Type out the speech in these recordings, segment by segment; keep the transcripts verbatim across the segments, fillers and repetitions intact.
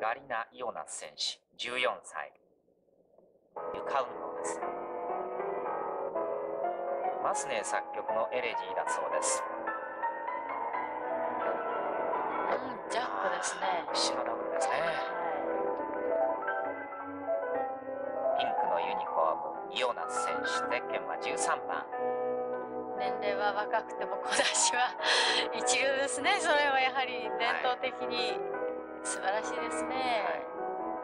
ガリナ・イオナス選手、じゅうよんさい。床運動です。マスネー作曲のエレジーだそうです。 うん、ジャンプですね。 後ろダブルですね。 はい、 ピンクのユニフォーム、イオナス選手、ゼッケンはじゅうさんばん。 年齢は若くても小出しは一流ですね。それはやはり伝統的に素晴らしいですね。 はい、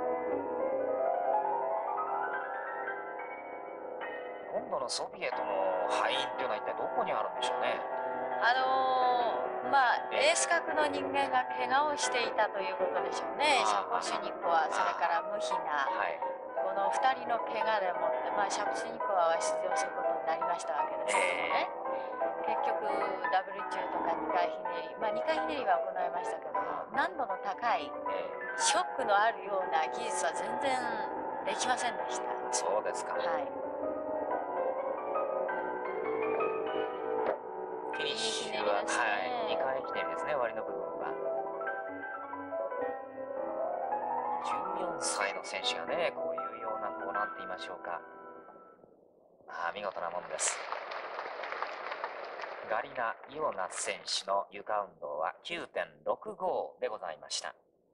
今度のソビエトの敗因というのは一体どこにあるんでしょうね。 あのー、まあエース格の人間が怪我をしていたということでしょうね。シャポシュニコワ、それからムヒナ、 はい、 このふたりの怪我でもって、まあシャポシュニコワは出場することになりましたわけですけどもね。結局ダブル中とかにかいひねり、まあにかいひねりは行いましたけども、難度の高いショックのあるような技術は全然できませんでした。 そうですか。 はい。 フィニッシュは、はい、にかいひねりですね、終わりの部分は。じゅうよんさいの選手がね、こういうような、こうなんて言いましょうか。ああ、見事なもんです。ガリナ・イオナス選手の床運動は きゅうてんろくご でございました。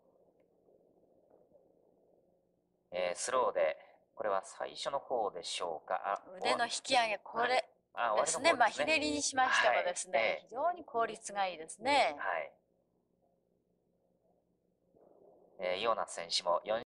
えー、スローで、これは最初の方でしょうか。あ、 腕の引き上げ、これですね。まあ、ひねりにしましてもですね、 はい、 非常に効率がいいですね。 はい。えー、イオナス選手もよん